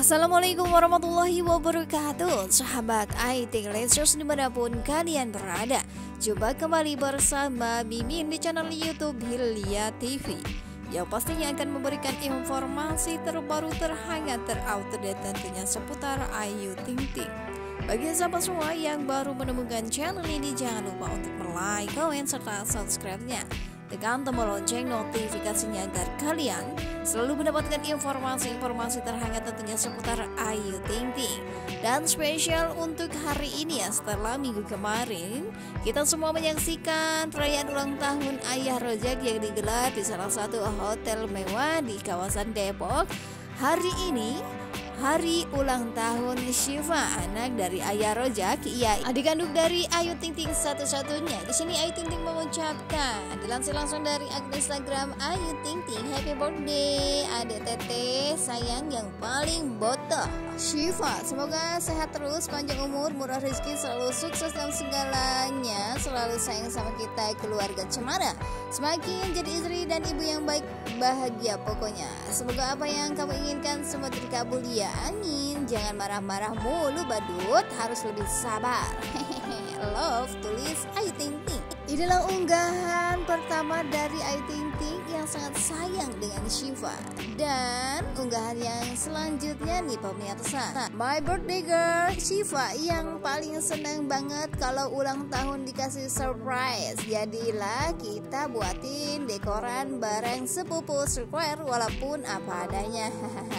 Assalamualaikum warahmatullahi wabarakatuh. Sahabat IT Lensers dimanapun kalian berada, jumpa kembali bersama Mimin di channel YouTube Hilya TV, yang pastinya akan memberikan informasi terbaru, terhangat, terupdate tentunya seputar Ayu Ting Ting. Bagi sahabat semua yang baru menemukan channel ini, jangan lupa untuk like, komen, serta subscribe-nya. Tekan tombol lonceng notifikasinya agar kalian selalu mendapatkan informasi-informasi terhangat tentunya seputar Ayu Ting Ting. Dan spesial untuk hari ini ya, setelah minggu kemarin kita semua menyaksikan perayaan ulang tahun Ayah Rojak yang digelar di salah satu hotel mewah di kawasan Depok. Hari ini hari ulang tahun Syifa, anak dari Ayah Rojak, ia adik kandung dari Ayu Ting Ting satu-satunya. Di sini Ayu Ting Ting mengucapkan, dilansir langsung dari akun Instagram Ayu Ting Ting, happy birthday adik teteh sayang yang paling botoh Syifa. Semoga sehat terus, panjang umur, murah rezeki, selalu sukses dalam segalanya, selalu sayang sama kita keluarga cemara, semakin jadi istri dan ibu yang baik, bahagia pokoknya. Semoga apa yang kamu inginkan semua terkabul ya. Amin. Jangan marah-marah mulu badut, harus lebih sabar. Love, tulis Ayu Ting Ting. Inilah unggahan pertama dari Ayu Ting Ting yang sangat sayang dengan Syifa. Dan unggahan yang selanjutnya nih pemirsa, my birthday girl Syifa yang paling seneng banget kalau ulang tahun dikasih surprise. Jadilah kita buatin dekoran bareng sepupu square walaupun apa adanya.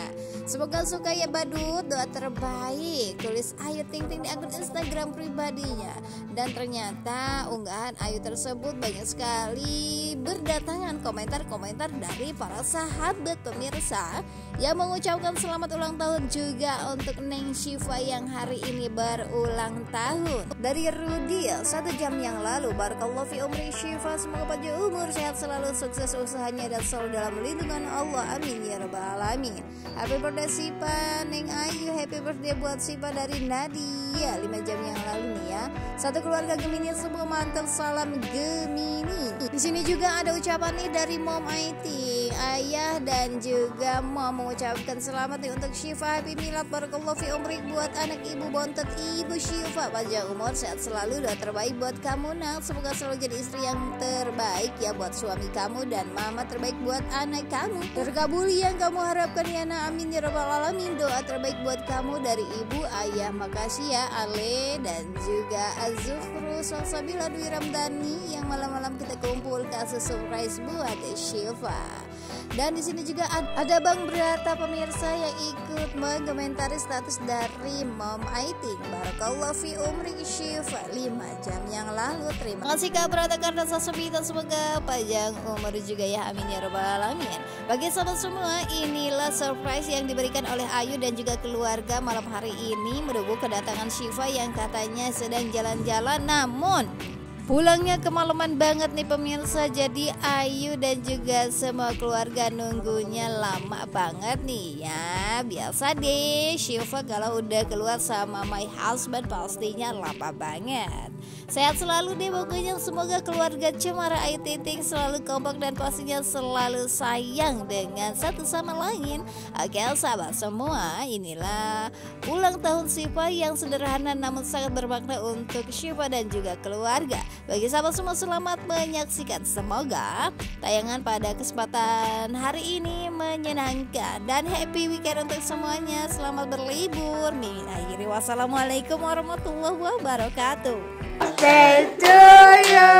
Semoga suka ya badut, doa terbaik, tulis Ayu Ting Ting di akun Instagram pribadinya. Dan ternyata unggahan Ayu tersebut banyak sekali berdatangan komentar-komentar dari para sahabat pemirsa yang mengucapkan selamat ulang tahun juga untuk Neng Syifa yang hari ini berulang tahun. Dari Rudi 1 jam yang lalu, barakallahu fi umri Syifa, semoga panjang umur, sehat selalu, sukses usahanya dan selalu dalam lindungan Allah, amin ya rabbal alamin. Happy birthday Syifa, Neng Ayu, happy birthday buat Syifa dari Nadia 5 jam yang lalu nih ya. Satu keluarga Gemini semua, mantap, salam Gemini. Di sini juga ada ucapan nih dari Mom IT, ayah dan juga Mom mengucapkan selamat nih untuk Syifa, happy milad, barakallahu fi umrik buat anak ibu bontot ibu Syifa, panjang umur, sehat selalu, doa terbaik buat kamu nak, semoga selalu jadi istri yang terbaik ya buat suami kamu dan mama terbaik buat anak kamu, terkabul yang kamu harapkan ya nak, amin ya rabbal alamin. Doa terbaik buat kamu dari ibu, ayah, makasih ya Ale dan juga Azufru Salsabila Dwi Ramdhani yang malam-malam kita kumpul kasih surprise buat Syifa. Dan di sini juga ada Bang Brata pemirsa yang ikut mengomentari status dari Mom IT, barakallahu fi umri Syifa 5 jam yang lalu. Terima kasih Kak Brata karena sasubita, semoga panjang umur juga ya, amin ya rabbal alamin. Bagi sahabat semua, inilah surprise yang diberikan oleh Ayu dan juga keluarga malam hari ini menunggu kedatangan Syifa yang katanya sedang jalan-jalan, namun pulangnya kemalaman banget nih pemirsa. Jadi Ayu dan juga semua keluarga nunggunya lama banget nih ya. Biasa deh Syifa kalau udah keluar sama my husband pastinya lama banget. Sehat selalu deh pokoknya, semoga keluarga cemara Ayu Ting Ting selalu kompak dan pastinya selalu sayang dengan satu sama lain. Oke sahabat semua, inilah ulang tahun Syifa yang sederhana namun sangat bermakna untuk Syifa dan juga keluarga. Bagi sahabat semua, selamat menyaksikan, semoga tayangan pada kesempatan hari ini menyenangkan dan happy weekend untuk semuanya. Selamat berlibur. Mimin akhiri, wassalamualaikum warahmatullahi wabarakatuh. Day to you,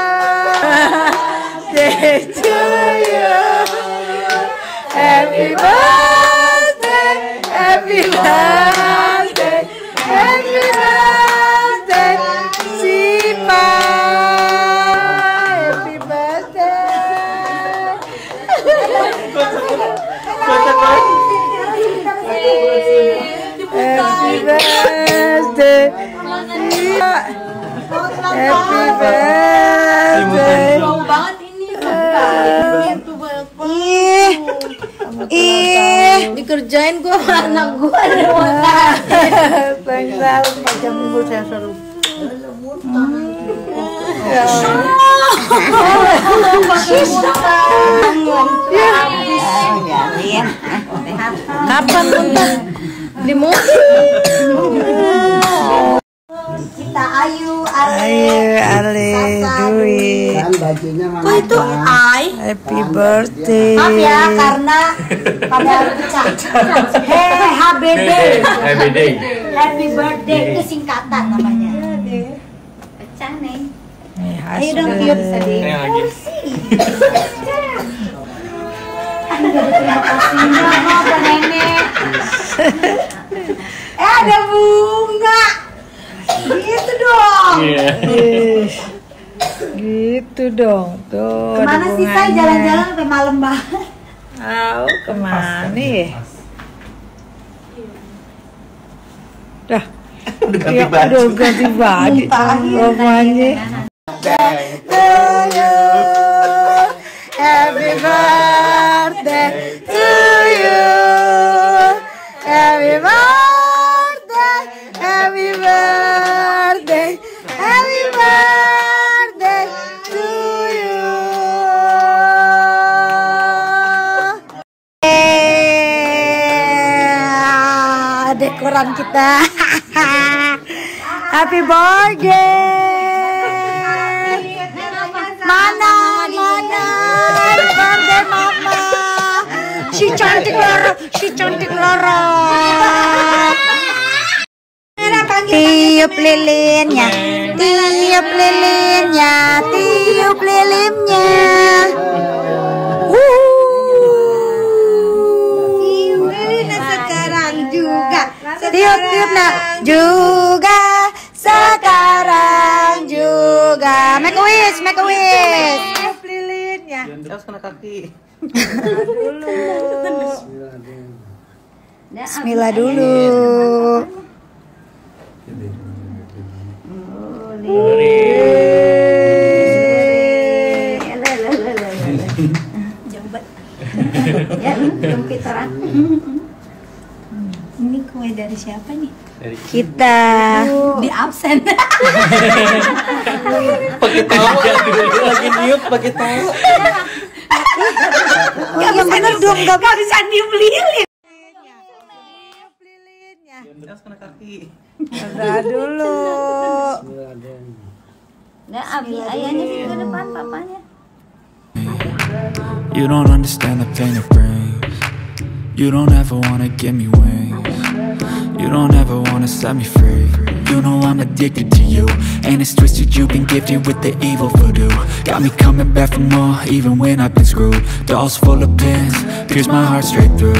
day to you, happy birthday, happy birthday, happy birthday, Syifa, happy birthday. Happy birthday, happy birthday. Dikerjain gua sama anak gua deh. Bangsa panjang umur saya seru. Kapan Di mobil. Kita Ayu, Ale, Dwi. Kan bajunya mana? Kok itu Ai? Happy birthday. Maaf ya karena pada pecah. HBD. Happy birthday itu singkatan namanya. Pecah nih. Ayo dong tiup sedih. Terima kasih ke nenek. Ada bunga. Gitu dong. Gitu dong. Tuh. Kemana sih saya jalan-jalan sampai malam banget? Tahu kemana ya? Dah. Udah ganti baju. Udah ganti baju. Romanya. Happy birthday to you. Happy birthday. Happy birthday. Happy birthday to you. Dekoran kita. Happy birthday. Mana? Happy birthday mama. Si cantik Lara. Tiup lilinnya. Tiup lilinnya. Tiup lilinnya. Tiup lilinnya sekarang juga. Tiup nak juga. Sekarang juga. Make a wish. Tiup lilinnya. Terus kena kaki. Bismillah dulu. Ya, jempit orang. Ini kue dari siapa nih? Kita Di absen. Pakai tahu lagi niup pakai tahu. yang bener dong, gak bisa dibeliin. Terus kena kaki. Udah dulu. Nah, Abi ayahnya sih ke depan papanya. You don't understand the pain it brings. You don't ever wanna give me wings. You don't ever wanna set me free. You know I'm addicted to you, and it's twisted. You've been gifted with the evil voodoo. Got me coming back for more, even when I've been screwed. Dolls full of pins, pierce my heart straight through.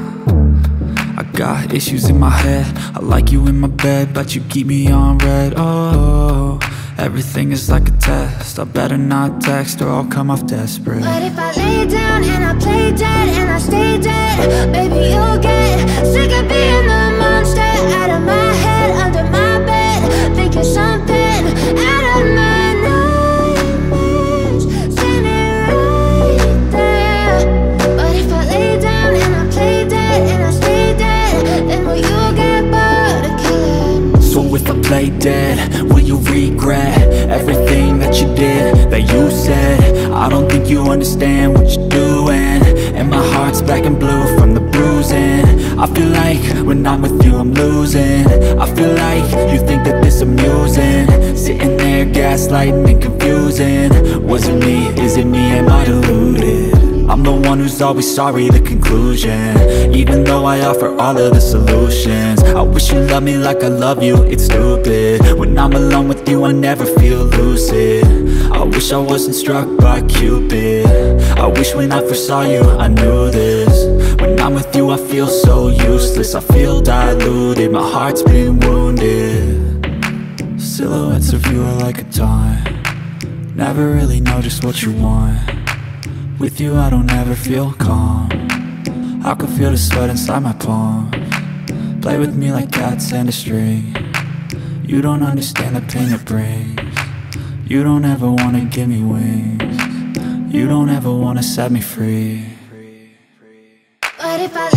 I got issues in my head. I like you in my bed, but you keep me on red. Oh, everything is like a test. I better not text or I'll come off desperate. But if I lay down and I play dead and I stay dead, baby, you'll get sick of being the monster out of my head, under my bed, thinking something out of my nightmares, standing right there. But if I lay down and I play dead and I stay dead, then will you get bored of killing? So if I play dead, will you regret everything that you did, that you said? I don't think you understand what you're doing, and my heart's black and blue from the bruising. I feel like when I'm with you I'm losing. I feel like you think that this amusing, sitting there gaslighting and confusing. Was it me? Is it me? Am I deluded? I'm the one who's always sorry, the conclusion. Even though I offer all of the solutions, I wish you loved me like I love you, it's stupid. When I'm alone with you I never feel lucid. I wish I wasn't struck by Cupid. I wish when I first saw you I knew this. When I'm with you I feel so useless, I feel diluted, my heart's been wounded. Silhouettes of you are like a taunt. Never really know just what you want. With you I don't ever feel calm. I can feel the sweat inside my palms. Play with me like cats and a string. You don't understand the pain it brings. You don't ever wanna give me wings. You don't ever wanna set me free. But if I